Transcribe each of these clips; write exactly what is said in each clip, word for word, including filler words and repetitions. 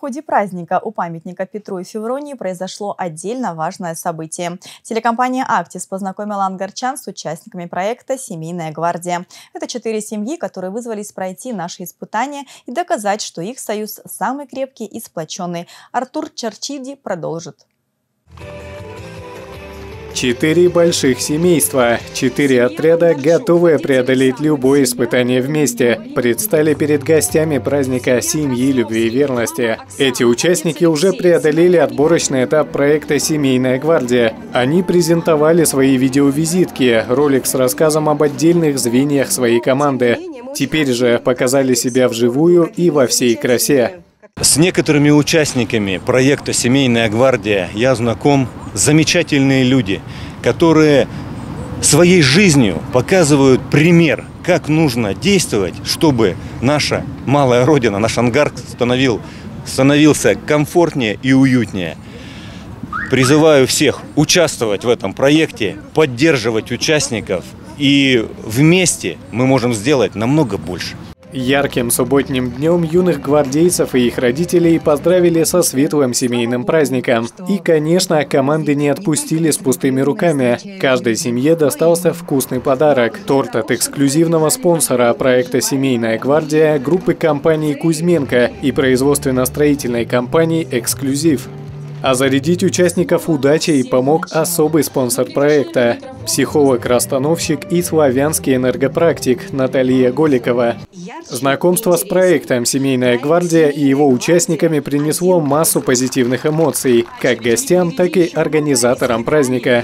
ходе праздника у памятника Петру и Февронии произошло отдельно важное событие. Телекомпания «Актис» познакомила ангарчан с участниками проекта «Семейная гвардия». Это четыре семьи, которые вызвались пройти наши испытания и доказать, что их союз самый крепкий и сплоченный. Артур Чарчиди продолжит. Четыре больших семейства, четыре отряда, готовые преодолеть любое испытание вместе, предстали перед гостями праздника семьи, любви и верности. Эти участники уже преодолели отборочный этап проекта «Семейная гвардия». Они презентовали свои видеовизитки, ролик с рассказом об отдельных звеньях своей команды. Теперь же показали себя вживую и во всей красе. С некоторыми участниками проекта «Семейная гвардия» я знаком. Замечательные люди, которые своей жизнью показывают пример, как нужно действовать, чтобы наша малая родина, наш Ангар становил, становился комфортнее и уютнее. Призываю всех участвовать в этом проекте, поддерживать участников, и вместе мы можем сделать намного больше. Ярким субботним днем юных гвардейцев и их родителей поздравили со светлым семейным праздником. И, конечно, команды не отпустили с пустыми руками. Каждой семье достался вкусный подарок. Торт от эксклюзивного спонсора проекта «Семейная гвардия» группы компании «Кузьменко» и производственно-строительной компании «Эксклюзив». А зарядить участников удачей помог особый спонсор проекта – психолог-расстановщик и славянский энергопрактик Наталья Голикова. Знакомство с проектом «Семейная гвардия» и его участниками принесло массу позитивных эмоций, как гостям, так и организаторам праздника.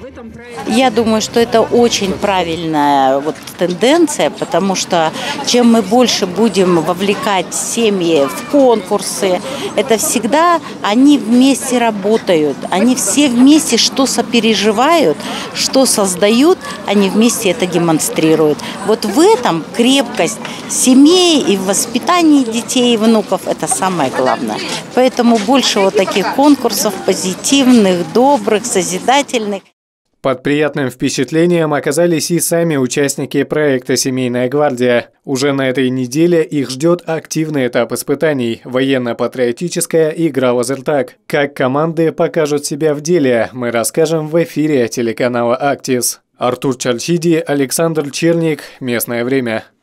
Я думаю, что это очень правильная вот тенденция, потому что чем мы больше будем вовлекать семьи в конкурсы, это всегда они вместе работают, они все вместе что сопереживают, что создают, они вместе это демонстрируют. Вот в этом крепкость семей и в воспитании детей и внуков – это самое главное. Поэтому больше вот таких конкурсов позитивных, добрых, созидательных. Под приятным впечатлением оказались и сами участники проекта «Семейная гвардия». Уже на этой неделе их ждет активный этап испытаний – военно-патриотическая игра «Лазертаг». Как команды покажут себя в деле, мы расскажем в эфире телеканала «Актис». Артур Чарчиди, Александр Черник. Местное время.